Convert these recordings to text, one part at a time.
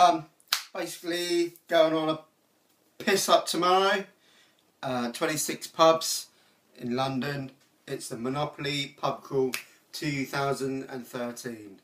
Basically going on a piss up tomorrow. 26 pubs in London. It's the Monopoly Pub Crawl 2013.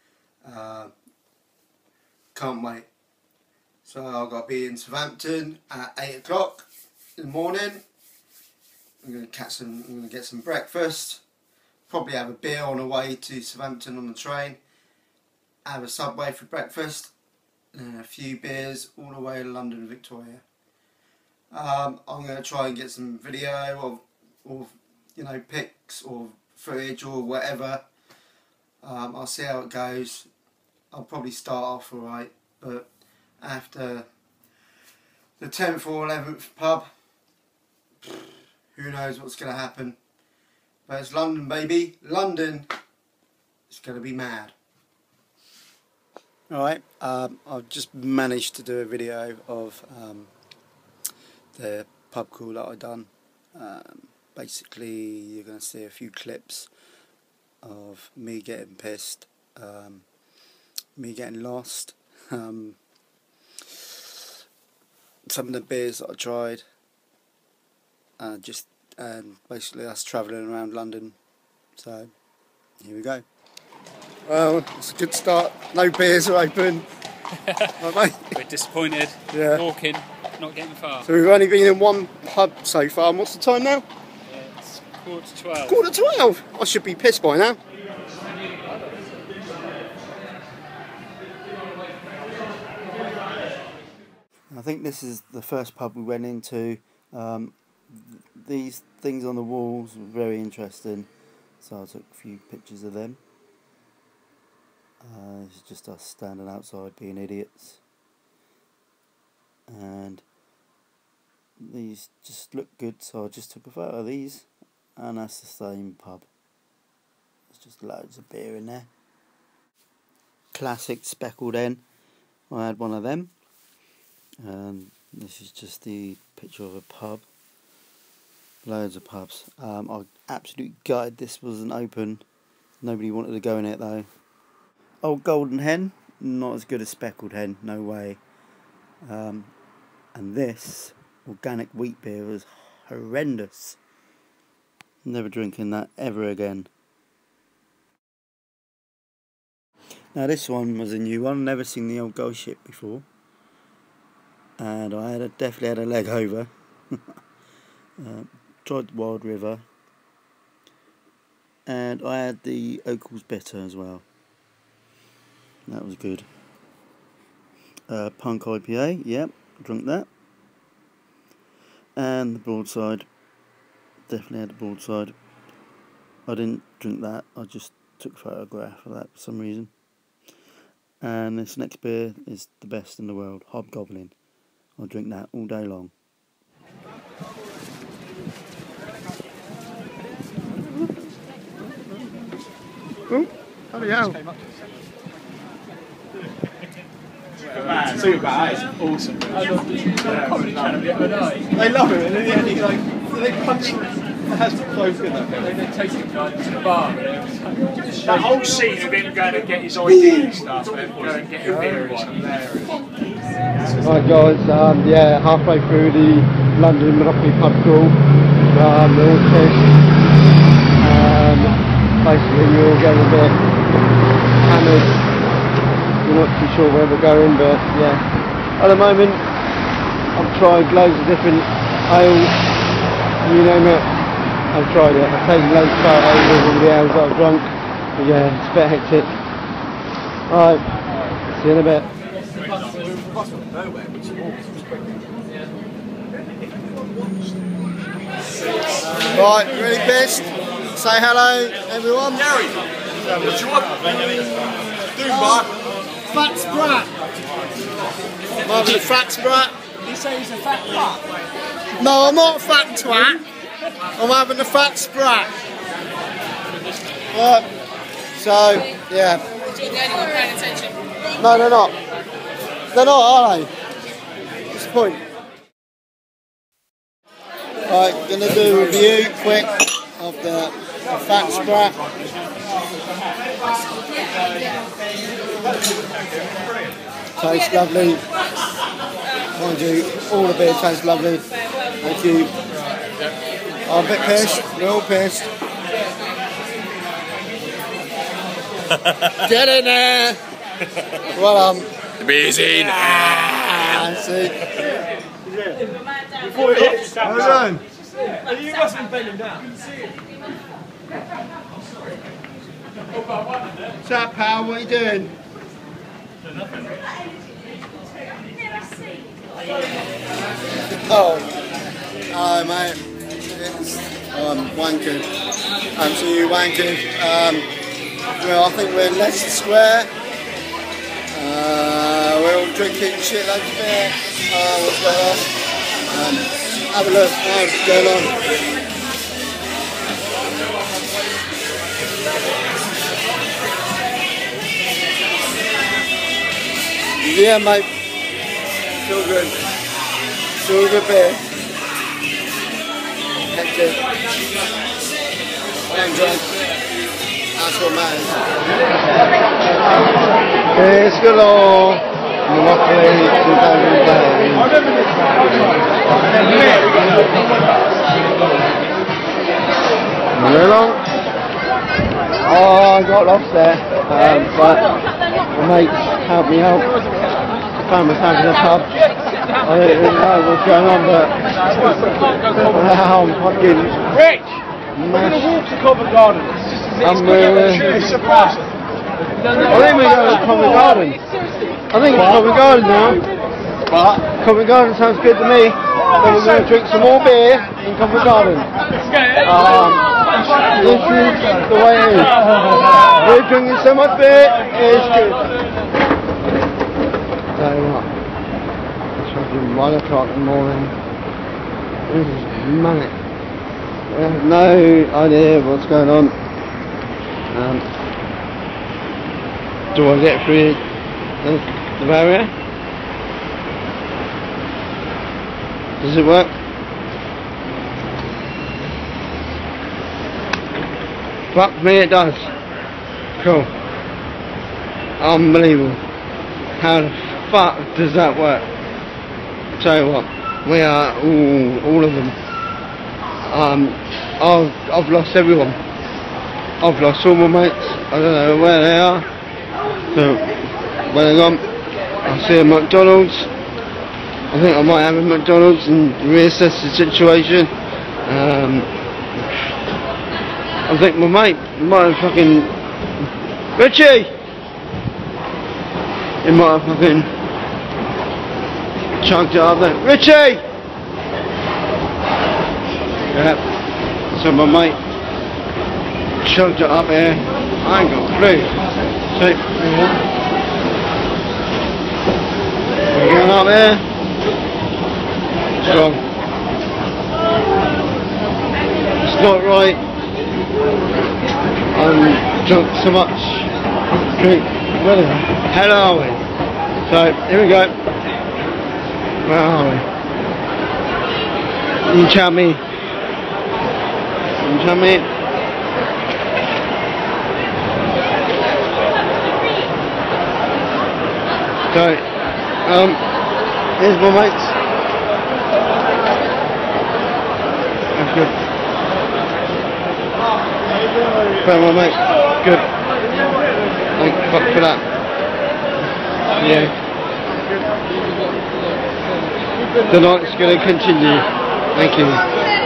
Can't wait. So I've got to be in Southampton at 8 o'clock in the morning. I'm going to get some breakfast. Probably have a beer on the way to Southampton on the train. Have a Subway for breakfast. And a few beers all the way to London, Victoria. I'm going to try and get some video of you know, pics or footage or whatever. I'll see how it goes. I'll probably start off alright, but after the 10th or 11th pub, who knows what's going to happen. But it's London, baby. London. It's going to be mad. Alright, I've just managed to do a video of the pub crawl that I've done. Basically, you're going to see a few clips of me getting pissed, me getting lost, some of the beers that I tried, and basically us travelling around London. So, here we go. Well, it's a good start. No beers are open. Right, mate? We're disappointed. Yeah. Walking, not getting far. So we've only been in one pub so far. And what's the time now? It's 11:45. 11:45. I should be pissed by now. I think this is the first pub we went into. These things on the walls were very interesting, so I took a few pictures of them. It's just us standing outside being idiots, and these just look good, so I just took a photo of these, and that's the same pub. There's just loads of beer in there. Classic speckled hen. I had one of them, and this is just the picture of a pub. Loads of pubs. I absolutely gutted this wasn't open. Nobody wanted to go in it though. Old golden hen, not as good as speckled hen, no way. And this organic wheat beer was horrendous. Never drinking that ever again. Now this one was a new one, never seen the old ghost ship before. And I definitely had a leg over. Tried the Wild River. And I had the Oakles Bitter as well. That was good. Punk IPA, yep, drunk that. And the Broadside, definitely had the Broadside. I didn't drink that, I just took a photograph of that for some reason. And this next beer is the best in the world, Hobgoblin. I'll drink that all day long. Oh, bloody hell. Too bad. It's awesome. They love it, and in the end, they punch it. It has to close good. They take him to the bar. That whole scene of him going to get his ID and stuff, and go and get a beer is hilarious. Right guys, yeah, halfway through the London Monopoly Pub Crawl. They're all pissed. Basically we're all getting a bit hammered. We're not too sure where we're going, but yeah. At the moment, I've tried loads of different ales, you name it, I've tried it. I've taken loads of photos of all the ales that I've drunk, but yeah, it's a bit hectic. Alright, see you in a bit. Right, really pissed? Say hello, everyone. Gary, what you want? Do, Mark. Fat sprat. I'm having a fat sprat. You say he's a fat twat? No, I'm not a fat twat. I'm having a fat sprat. So, yeah. You're the only one paying attention. No, they're not. They're not, are they? What's the point? Right, gonna do a review quick of the fat sprat. tastes lovely. Mind you, all the beer tastes lovely. Thank you. I'm a bit pissed, we're all pissed. Get in there! Well, The beer's in. see. Before it hits, Well done. you must have been bending down. What's up, pal? What are you doing? Oh, mate. It's wanking. Absolutely wanking. Well, I think we're in Leicester Square. We're all drinking shitloads of beer. What's going on? Have a look. What's going on? Yeah, mate. Still good. Still good beer. Hectic. I'm drunk. That's what matters. It's galore. Monopoly 2010. Very long. Oh, I got lost there. But my mates helped me out. I found myself in a pub. I don't really know what's going on, but now I'm fucking Rich! We're going to walk to Covent Garden. I'm It's a pass. I think we're going to Covent Garden. I think it's Covent Garden now. But Covent Garden sounds good to me. So we're going to drink some more beer in Covent Garden. This is the way it is. We're drinking so much beer, it's good. So what? It's fucking 1 o'clock in the morning. This is manic. I have no idea what's going on. Do I get through the barrier? Does it work? Fuck me, it does. Cool. Unbelievable. How the fuck does that work? Tell you what, we are all of them. I've lost everyone. I've lost all my mates. I don't know where they are. So where they're gone. I'll see them at McDonald's. I think I might have a McDonald's and reassess the situation. I think my mate might have fucking Richie! He might have fucking chunked it up there. Richie! Yeah. So my mate chunked it up here. I ain't got a clue. See? We're going up there. It's wrong. It's not right. I'm drunk so much. Drink. Where the hell are we? So, here we go. Where are we? You tell me. You tell me. So, here's my mates. That's good. Fair my mate. Good. Thank fuck for that. Yeah. The night's gonna continue. Thank you.